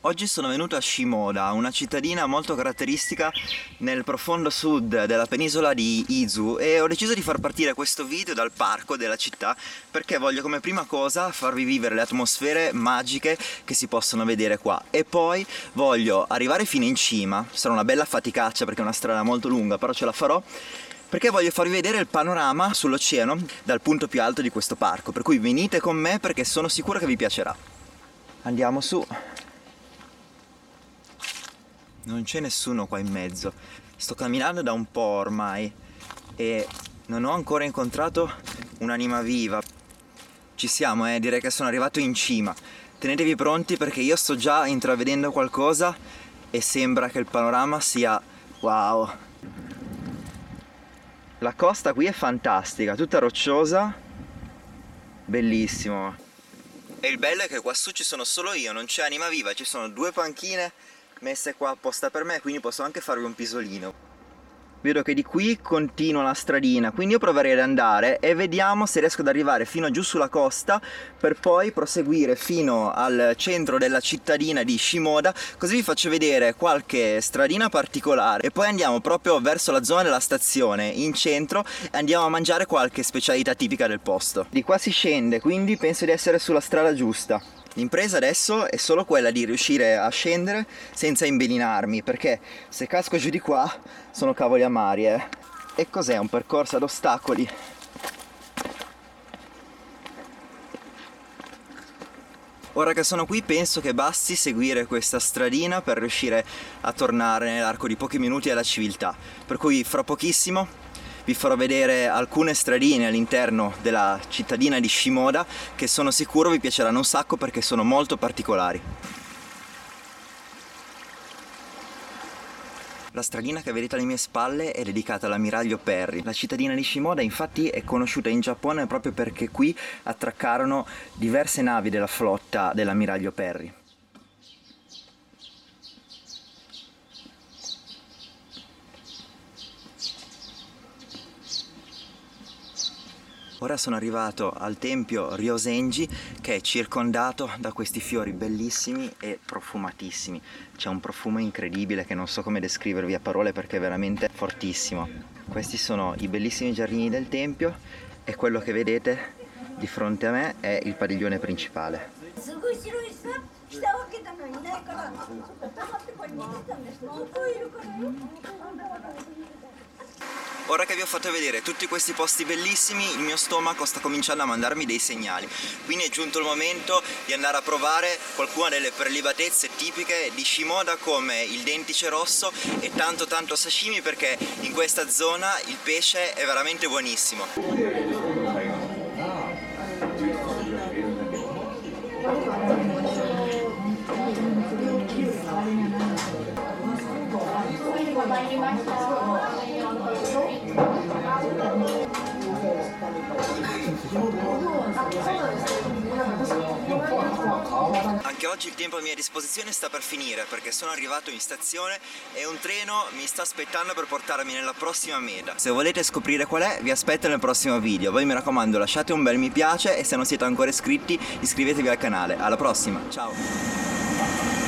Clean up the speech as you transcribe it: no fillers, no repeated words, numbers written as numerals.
Oggi sono venuto a Shimoda, una cittadina molto caratteristica nel profondo sud della penisola di Izu, e ho deciso di far partire questo video dal parco della città perché voglio come prima cosa farvi vivere le atmosfere magiche che si possono vedere qua, e poi voglio arrivare fino in cima. Sarà una bella faticaccia perché è una strada molto lunga, però ce la farò, perché voglio farvi vedere il panorama sull'oceano dal punto più alto di questo parco, per cui venite con me perché sono sicuro che vi piacerà. Andiamo su. Non c'è nessuno qua in mezzo. Sto camminando da un po' ormai e non ho ancora incontrato un'anima viva. Ci siamo, direi che sono arrivato in cima. Tenetevi pronti perché io sto già intravedendo qualcosa e sembra che il panorama sia wow. La costa qui è fantastica, tutta rocciosa, bellissimo. E il bello è che qua su ci sono solo io, non c'è anima viva, ci sono due panchine messe qua apposta per me, quindi posso anche farvi un pisolino. Vedo che di qui continua la stradina, quindi io proverei ad andare e vediamo se riesco ad arrivare fino giù sulla costa per poi proseguire fino al centro della cittadina di Shimoda, così vi faccio vedere qualche stradina particolare e poi andiamo proprio verso la zona della stazione in centro e andiamo a mangiare qualche specialità tipica del posto. Di qua si scende, quindi penso di essere sulla strada giusta. L'impresa adesso è solo quella di riuscire a scendere senza imbelinarmi, perché se casco giù di qua sono cavoli amari, E cos'è? Un percorso ad ostacoli. Ora che sono qui penso che basti seguire questa stradina per riuscire a tornare nell'arco di pochi minuti alla civiltà, per cui fra pochissimo vi farò vedere alcune stradine all'interno della cittadina di Shimoda che sono sicuro vi piaceranno un sacco perché sono molto particolari. La stradina che vedete alle mie spalle è dedicata all'ammiraglio Perry. La cittadina di Shimoda infatti è conosciuta in Giappone proprio perché qui attraccarono diverse navi della flotta dell'ammiraglio Perry. Ora sono arrivato al tempio Ryozenji, che è circondato da questi fiori bellissimi e profumatissimi. C'è un profumo incredibile che non so come descrivervi a parole perché è veramente fortissimo. Questi sono i bellissimi giardini del tempio e quello che vedete di fronte a me è il padiglione principale. Ora che vi ho fatto vedere tutti questi posti bellissimi, il mio stomaco sta cominciando a mandarmi dei segnali, quindi è giunto il momento di andare a provare qualcuna delle prelibatezze tipiche di Shimoda come il dentice rosso e tanto sashimi, perché in questa zona il pesce è veramente buonissimo. Anche oggi il tempo a mia disposizione sta per finire perché sono arrivato in stazione e un treno mi sta aspettando per portarmi nella prossima meta. Se volete scoprire qual è, vi aspetto nel prossimo video. Voi mi raccomando, lasciate un bel mi piace e se non siete ancora iscritti iscrivetevi al canale. Alla prossima, ciao!